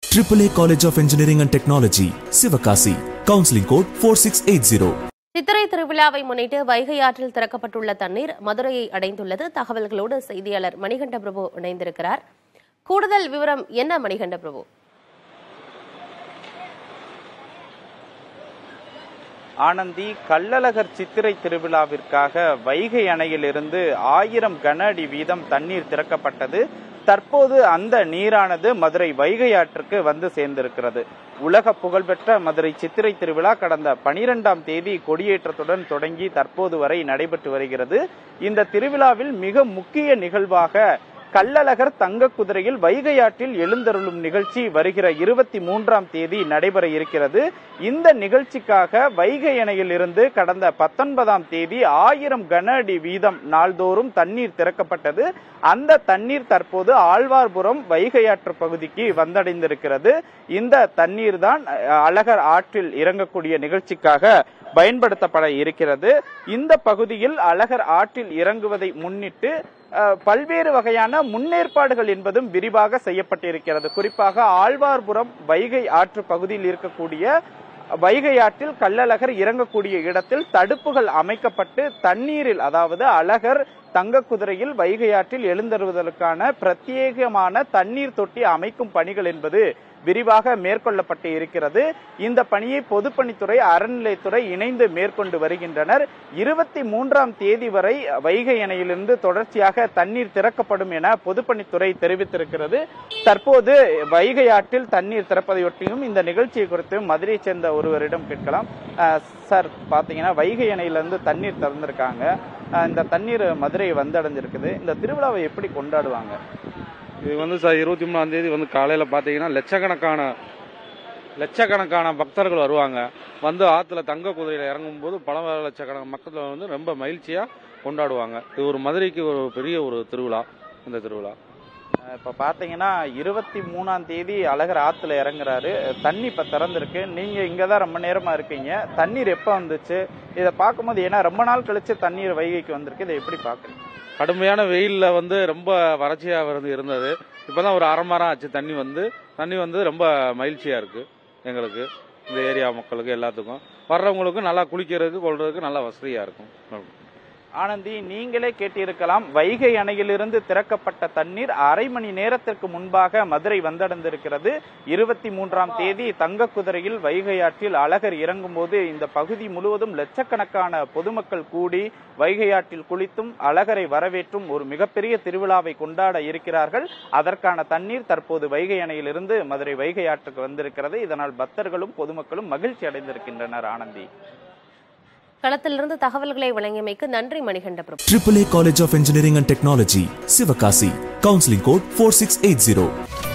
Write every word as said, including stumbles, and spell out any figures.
triple A College of Engineering and Technology, Sivakasi. Counseling code four six eight zero. சித்திரை திருவிழாவை முன்னிட்டு வைகை ஆற்றில் திறக்கப்பட்டுள்ள தண்ணீர் மதுரையை அடைந்துள்ளது. தகவல்களோடு செய்தியாளர் மணிகண்ட பிரபு இணைந்திருக்கிறார். கூடுதல் விவரம் என்ன மணிகண்ட பிரபு? ஆனந்தி, கள்ளழகர் சித்திரை திருவிழாவிற்காக வைகை அணையிலிருந்து ஆயிரம் கன அடி வீதம் தண்ணீர் திறக்கப்பட்டது. தற்போது அந்த நீரானது மதுரை வைகை ஆற்றுக்கு வந்து சேர்ந்திருக்கிறது. உலக புகழ்பெற்ற மதுரை சித்திரை திருவிழா கடந்த பனிரெண்டாம் தேதி கொடியேற்றத்துடன் தொடங்கி தற்போது வரை நடைபெற்று வருகிறது. இந்த திருவிழாவில் மிக முக்கிய நிகழ்வாக கள்ளழகர் தங்க குதிரையில் வைகை ஆற்றில் எழுந்தருளும் நிகழ்ச்சி வருகிற இருபத்தி மூன்றாம் தேதி நடைபெற இருக்கிறது. இந்த நிகழ்ச்சிக்காக வைகை அணையில் இருந்து கடந்த பத்தொன்பதாம் தேதி ஆயிரம் கன அடி வீதம் நாள்தோறும் தண்ணீர் திறக்கப்பட்டது. அந்த தண்ணீர் தற்போது ஆழ்வார்புரம் வைகை ஆற்று பகுதிக்கு வந்தடைந்திருக்கிறது. இந்த தண்ணீர் தான் அழகர் ஆற்றில் இறங்கக்கூடிய நிகழ்ச்சிக்காக பயன்படுத்தப்பட இருக்கிறது. இந்த பகுதியில் அழகர் ஆற்றில் இறங்குவதை முன்னிட்டு பல்வேறு வகையான முன்னேற்பாடுகள் என்பதும் விரிவாக செய்யப்பட்டிருக்கிறது. குறிப்பாக ஆழ்வார்புரம் வைகை ஆற்று பகுதியில் இருக்கக்கூடிய வைகை ஆற்றில் கள்ளழகர் இறங்கக்கூடிய இடத்தில் தடுப்புகள் அமைக்கப்பட்டு தண்ணீரில், அதாவது அழகர் தங்க குதிரையில் வைகை ஆற்றில் எழுந்தருவதற்கான பிரத்யேகமான தண்ணீர் தொட்டி அமைக்கும் பணிகள் என்பது விரிவாக மேற்கொள்ளப்பட்டு இருக்கிறது. இந்த பணியை பொதுப்பணித்துறை, அறநிலையத்துறை இணைந்து மேற்கொண்டு வருகின்றனர். இருபத்தி மூன்றாம் தேதி வரை வைகை அணையிலிருந்து தொடர்ச்சியாக தண்ணீர் திறக்கப்படும் என பொதுப்பணித்துறை தெரிவித்திருக்கிறது. தற்போது வைகை ஆற்றில் தண்ணீர் திறப்பதையொட்டியும் இந்த நிகழ்ச்சியை குறித்து மதுரையை சேர்ந்த ஒருவரிடம் கேட்கலாம். சார், பாத்தீங்கன்னா வைகை அணையிலிருந்து தண்ணீர் திறந்திருக்காங்க. இந்த தண்ணீர் மதுரை வந்தடைஞ்சிருக்குது. இந்த திருவிழாவை எப்படி கொண்டாடுவாங்க? இது வந்து சார் இருபத்தி மூணாம் தேதி வந்து காலையில் பார்த்தீங்கன்னா லட்சக்கணக்கான லட்சக்கணக்கான பக்தர்கள் வருவாங்க. வந்து ஆற்றுல தங்க குதிரையில் இறங்கும் போது பல லட்சக்கணக்கான மக்கள் வந்து ரொம்ப மகிழ்ச்சியாக கொண்டாடுவாங்க. இது ஒரு மதுரைக்கு ஒரு பெரிய ஒரு திருவிழா. இந்த திருவிழா இப்போ பார்த்தீங்கன்னா இருபத்தி மூணாம் தேதி அழகர் ஆற்றுல இறங்குறாரு. தண்ணி இப்போ திறந்திருக்கு. நீங்கள் இங்கே தான் ரொம்ப நேரமாக இருக்கீங்க. தண்ணீர் எப்போ வந்துச்சு? இதை பார்க்கும்போது ஏன்னா ரொம்ப நாள் கழிச்சு தண்ணீர் வைகைக்கு வந்திருக்கு. இதை எப்படி பார்க்குறீங்க? கடுமையான வெயிலில் வந்து ரொம்ப வறட்சியாக வந்து இருந்தது. இப்போ தான் ஒரு அரை மரம் ஆச்சு தண்ணி வந்து தண்ணி வந்து ரொம்ப மகிழ்ச்சியாக இருக்குது எங்களுக்கு, இந்த ஏரியா மக்களுக்கு எல்லாத்துக்கும். வர்றவங்களுக்கும் நல்லா குளிக்கிறதுக்கு கொள்றதுக்கு நல்லா வசதியாக இருக்கும். ஆனந்தி, நீங்களே கேட்டிருக்கலாம், வைகை அணையிலிருந்து திறக்கப்பட்ட தண்ணீர் அரை மணி நேரத்திற்கு முன்பாக மதுரை வந்தடைந்திருக்கிறது. இருபத்தி மூன்றாம் தேதி தங்க குதிரையில் வைகை ஆற்றில் அழகர் இறங்கும் போது இந்த பகுதி முழுவதும் லட்சக்கணக்கான பொதுமக்கள் கூடி வைகை ஆற்றில் குளித்தும் அழகரை வரவேற்றும் ஒரு மிகப்பெரிய திருவிழாவை கொண்டாட இருக்கிறார்கள். அதற்கான தண்ணீர் தற்போது வைகை அணையிலிருந்து மதுரை வைகை ஆற்றுக்கு வந்திருக்கிறது. இதனால் பக்தர்களும் பொதுமக்களும் மகிழ்ச்சி அடைந்திருக்கின்றனர். ஆனந்தி, களத்திலிருந்து தகவல்களை வழங்கியமைக்கு நன்றி மணிகண்ட பிரபு. triple A College of Engineering and Technology, Sivakasi. Counseling code four six eight zero.